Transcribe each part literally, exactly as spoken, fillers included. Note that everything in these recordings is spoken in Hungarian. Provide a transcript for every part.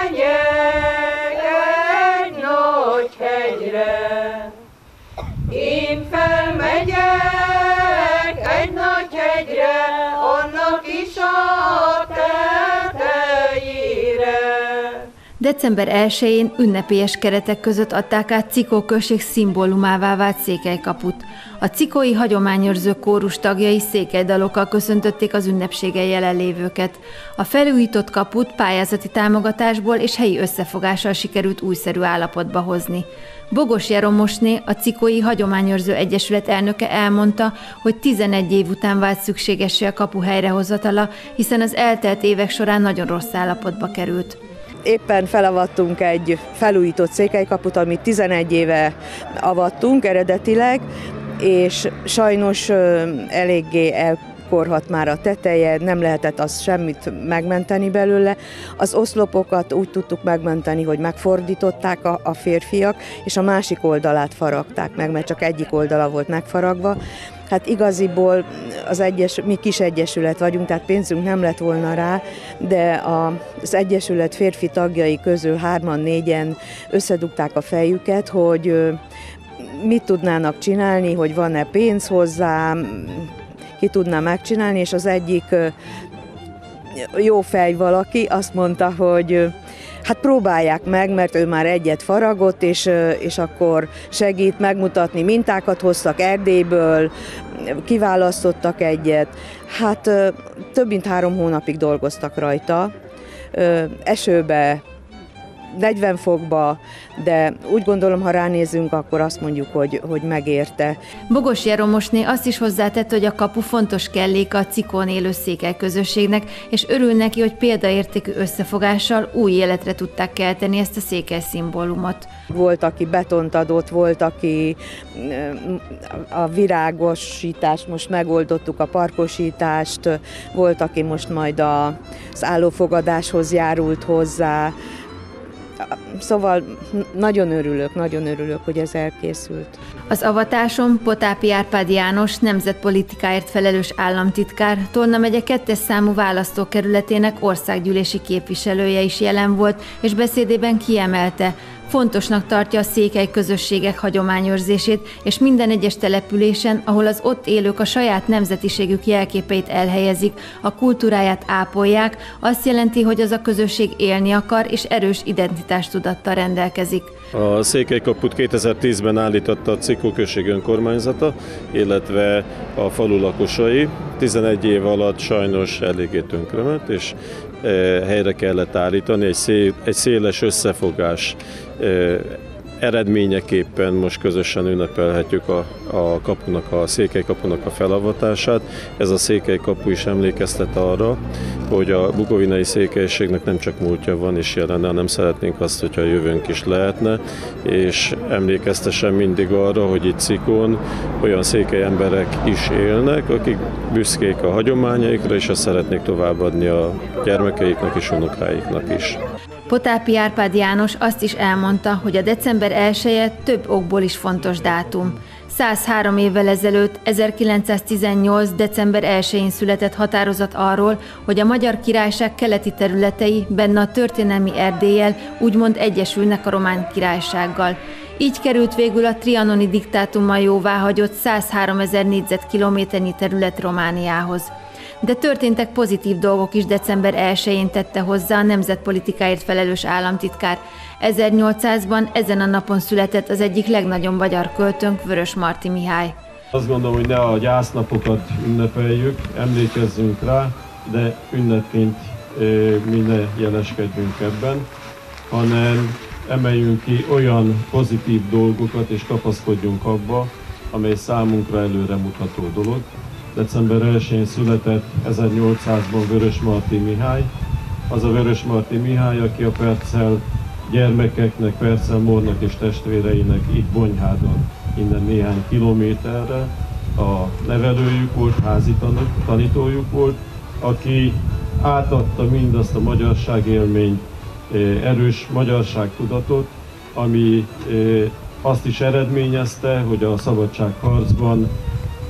megyek egy nagy hegyre, én felmegyek egy nagy hegyre, annak is a tetejére. december elsején ünnepélyes keretek között adták át Cikó község szimbólumává vált Székelykaput. A cikói hagyományőrző kórus tagjai székelydalokkal köszöntötték az ünnepségen jelenlévőket. A felújított kaput pályázati támogatásból és helyi összefogással sikerült újszerű állapotba hozni. Bogos Jeromosné, a Cikói Hagyományőrző Egyesület elnöke elmondta, hogy tizenegy év után vált szükségessé a kapu helyrehozatala, hiszen az eltelt évek során nagyon rossz állapotba került. Éppen felavattunk egy felújított székelykaput, amit tizenegy éve avattunk eredetileg, és sajnos eléggé elkorhadt már a teteje, nem lehetett azt semmit megmenteni belőle. Az oszlopokat úgy tudtuk megmenteni, hogy megfordították a, a férfiak, és a másik oldalát faragták meg, mert csak egyik oldala volt megfaragva. Hát igaziból az egyes, mi kis egyesület vagyunk, tehát pénzünk nem lett volna rá, de az egyesület férfi tagjai közül hárman, négyen összedugták a fejüket, hogy mit tudnának csinálni, hogy van-e pénz hozzá, ki tudná megcsinálni, és az egyik jó fej valaki azt mondta, hogy hát próbálják meg, mert ő már egyet faragott, és, és akkor segít megmutatni, mintákat hoztak Erdélyből, kiválasztottak egyet. Hát több mint három hónapig dolgoztak rajta, esőbe, negyven fokba, de úgy gondolom, ha ránézünk, akkor azt mondjuk, hogy, hogy megérte. Bogos Jeromosné azt is hozzátett, hogy a kapu fontos kelléke a Cikón élő székely közösségnek, és örül neki, hogy példaértékű összefogással új életre tudták kelteni ezt a székely szimbólumot. Volt, aki betont adott, volt, aki a virágosítást, most megoldottuk a parkosítást, volt, aki most majd az állófogadáshoz járult hozzá. Szóval nagyon örülök, nagyon örülök, hogy ez elkészült. Az avatáson Potápi Árpád János, nemzetpolitikáért felelős államtitkár, Tolna megye kettes számú választókerületének országgyűlési képviselője is jelen volt, és beszédében kiemelte, fontosnak tartja a székely közösségek hagyományőrzését, és minden egyes településen, ahol az ott élők a saját nemzetiségük jelképeit elhelyezik, a kultúráját ápolják, azt jelenti, hogy az a közösség élni akar, és erős identitástudattal rendelkezik. A Székelykaput kétezer-tízben állította a Cikó község önkormányzata, illetve a falu lakosai. tizenegy év alatt sajnos eléggé tönkrement, és helyre kellett állítani, egy, szél, egy széles összefogás eredményeképpen most közösen ünnepelhetjük a, a kapunak, a Székelykapunak a felavatását. Ez a Székelykapu is emlékeztet arra, hogy a bukovinai székelységnek nem csak múltja van és jelenne, hanem szeretnénk azt, hogyha a jövőnk is lehetne, és emlékeztessen mindig arra, hogy itt Cikón olyan székely emberek is élnek, akik büszkék a hagyományaikra, és azt szeretnék továbbadni a gyermekeiknek és unokáiknak is. Potápi Árpád János azt is elmondta, hogy a december elseje több okból is fontos dátum. száz három évvel ezelőtt, ezerkilencszáztizennyolc. december elsején született határozat arról, hogy a Magyar Királyság keleti területei, benne a történelmi Erdéllyel úgymond egyesülnek a Román Királysággal. Így került végül a trianoni diktátummal jóváhagyott százháromezer négyzetkilométernyi terület Romániához. De történtek pozitív dolgok is, december elsején tette hozzá a nemzetpolitikáért felelős államtitkár. ezernyolcszázban ezen a napon született az egyik legnagyobb magyar költőnk, Vörösmarty Mihály. Azt gondolom, hogy ne a gyásznapokat ünnepeljük, emlékezzünk rá, de ünnepként mi ne jeleskedjünk ebben, hanem emeljünk ki olyan pozitív dolgokat és kapaszkodjunk abba, amely számunkra előremutató dolog. december elsején született ezernyolcszázban Vörösmarty Mihály, az a Vörösmarty Mihály, aki a Perccel gyermekeknek, Perccel Mornak és testvéreinek itt Bonyhádon, innen néhány kilométerre a nevelőjük volt, házi tanítójuk volt, aki átadta mindazt a magyarságélményt, erős magyarságtudatot, ami azt is eredményezte, hogy a szabadságharcban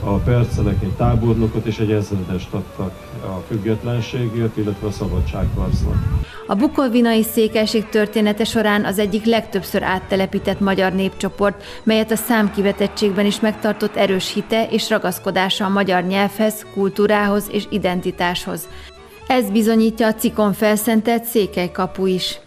a percelek egy tábornokot és egy ezredest adtak a függetlenségért, illetve a szabadságharcnak. A bukovinai székelység története során az egyik legtöbbször áttelepített magyar népcsoport, melyet a számkivetettségben is megtartott erős hite és ragaszkodása a magyar nyelvhez, kultúrához és identitáshoz. Ez bizonyítja a Cikon felszentelt Székelykapu is.